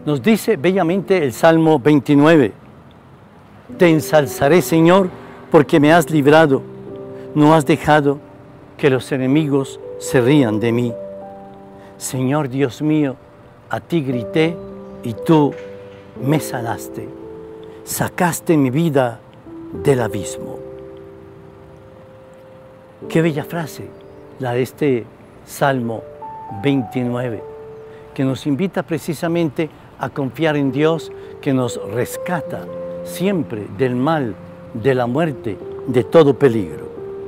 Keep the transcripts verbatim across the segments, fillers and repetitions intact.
Nos dice bellamente el Salmo veintinueve. Te ensalzaré, Señor, porque me has librado. No has dejado que los enemigos se rían de mí. Señor Dios mío, a ti grité y tú me sanaste. Sacaste mi vida del abismo. Qué bella frase la de este Salmo veintinueve, que nos invita precisamente a confiar en Dios, que nos rescata siempre del mal, de la muerte, de todo peligro.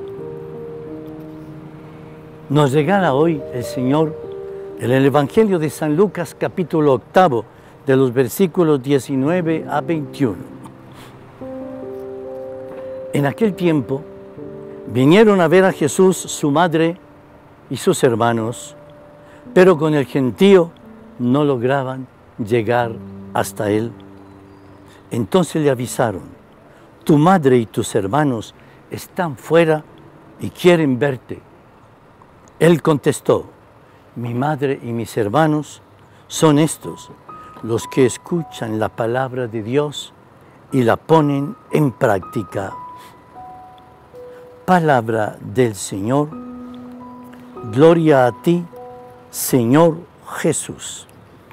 Nos regala hoy el Señor en el Evangelio de San Lucas, capítulo octavo, de los versículos diecinueve a veintiuno. En aquel tiempo vinieron a ver a Jesús su madre y sus hermanos, pero con el gentío no lograban llegar hasta él. Entonces le avisaron: tu madre y tus hermanos están fuera y quieren verte. Él contestó: mi madre y mis hermanos son estos, los que escuchan la palabra de Dios y la ponen en práctica. Palabra del Señor. Gloria a ti, Señor Jesús.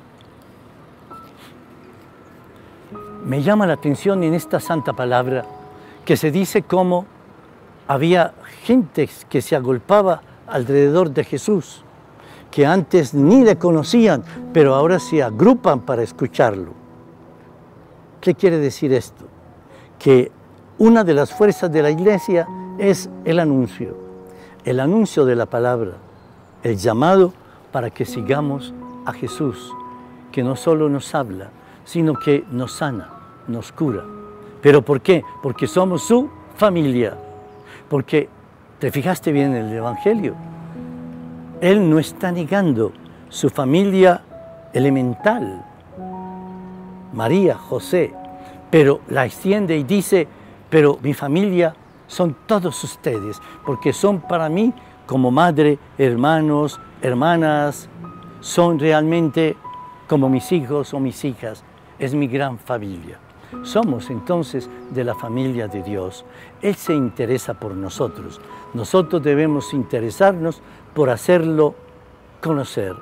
Me llama la atención en esta santa palabra que se dice cómo había gente que se agolpaba alrededor de Jesús, que antes ni le conocían, pero ahora se agrupan para escucharlo. ¿Qué quiere decir esto? Que una de las fuerzas de la Iglesia es el anuncio, el anuncio de la palabra, el llamado para que sigamos a Jesús, que no solo nos habla, sino que nos sana, nos cura. ¿Pero por qué? Porque somos su familia. Porque, ¿te fijaste bien en el Evangelio? Él no está negando su familia elemental, María, José, pero la extiende y dice: pero mi familia son todos ustedes, porque son para mí como madre, hermanos, hermanas, son realmente como mis hijos o mis hijas, es mi gran familia. Somos entonces de la familia de Dios. Él se interesa por nosotros. Nosotros debemos interesarnos por hacerlo conocer.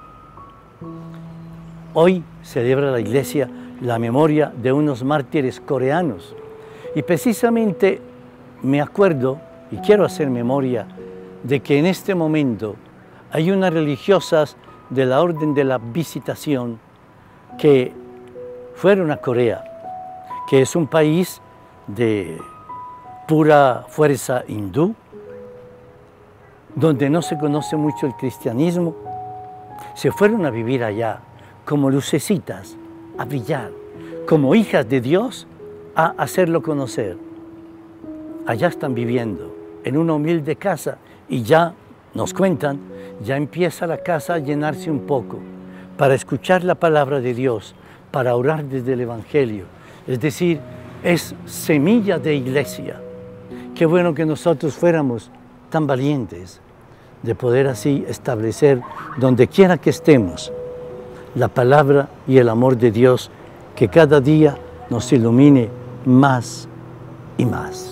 Hoy celebra la Iglesia la memoria de unos mártires coreanos. Y precisamente me acuerdo, y quiero hacer memoria, de que en este momento hay unas religiosas de la Orden de la Visitación que fueron a Corea, que es un país de pura fuerza hindú, donde no se conoce mucho el cristianismo. Se fueron a vivir allá como lucecitas, a brillar, como hijas de Dios, a hacerlo conocer. Allá están viviendo, en una humilde casa, y ya, nos cuentan, ya empieza la casa a llenarse un poco, para escuchar la palabra de Dios, para orar desde el Evangelio. Es decir, es semilla de iglesia. Qué bueno que nosotros fuéramos tan valientes de poder así establecer, donde quiera que estemos, la palabra y el amor de Dios, que cada día nos ilumine más y más.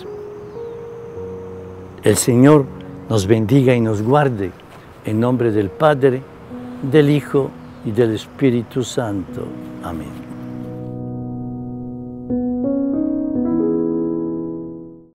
El Señor nos bendiga y nos guarde, en nombre del Padre, del Hijo y del Espíritu Santo. Amén.